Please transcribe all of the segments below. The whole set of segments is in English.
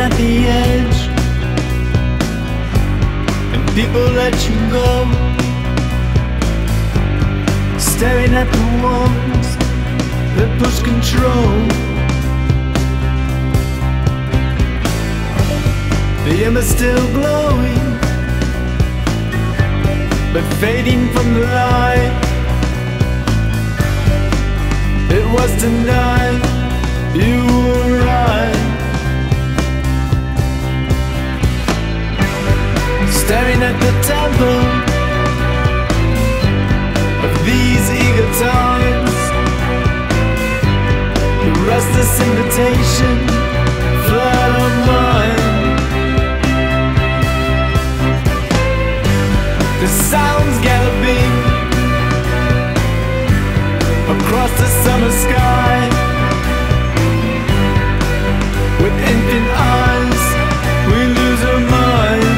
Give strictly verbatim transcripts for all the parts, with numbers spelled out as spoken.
at the edge, and people let you go, staring at the walls that push control. The embers still glowing, but fading from the light. It was tonight, you were right. Staring at the temple of these eager times, the restless invitation flat on mine. The sounds galloping across the summer sky, with infant eyes we lose our mind.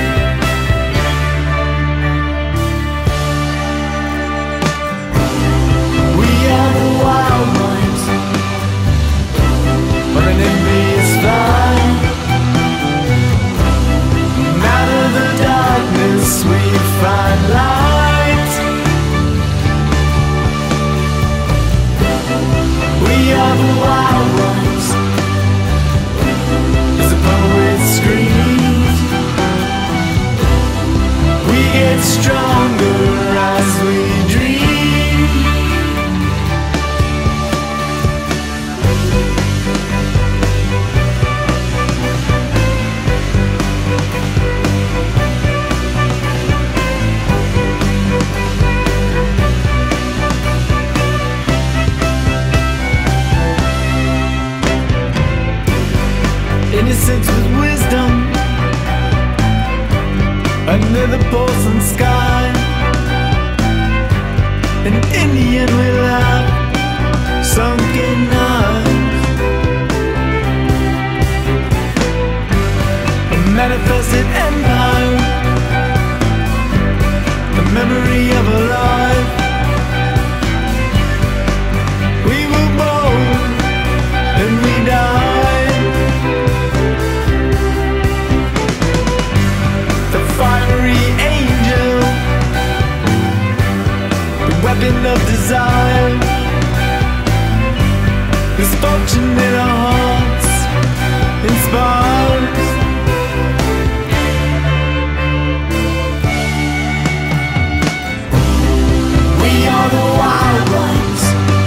We are the wild ones on an envious flight. Out of the darkness we find light. We are the wild ones, as the poet screams. We get stronger as we dream. Innocence with wisdom under the porcelain sky, and in the end we laugh, sunken eyes. A manifested empire, the memory of a life. We were born and we died. Fiery angel, the weapon of desire, this fortune in our hearts inspires. We are the wild ones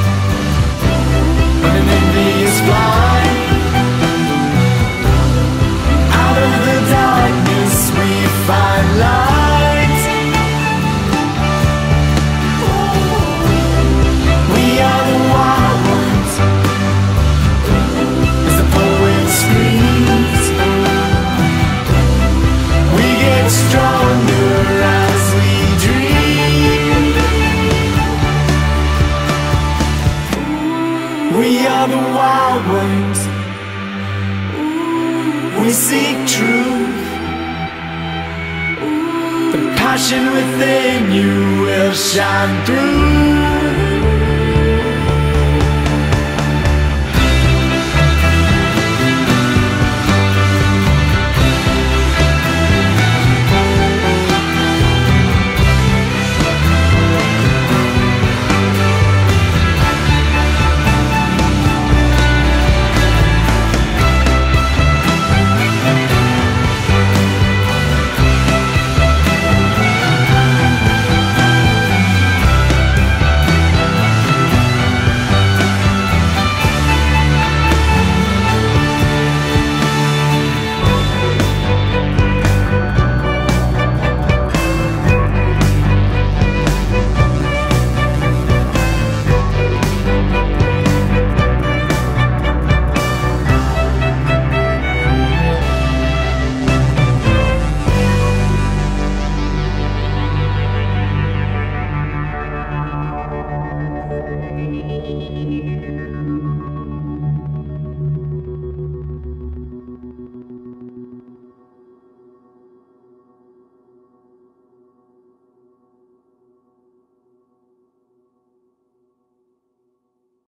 on an envious flight. Out of the darkness we find light. We are the wild ones, as the poet screams. We get stronger as we dream. We are the wild ones, we seek truth. The passion within you will shine through.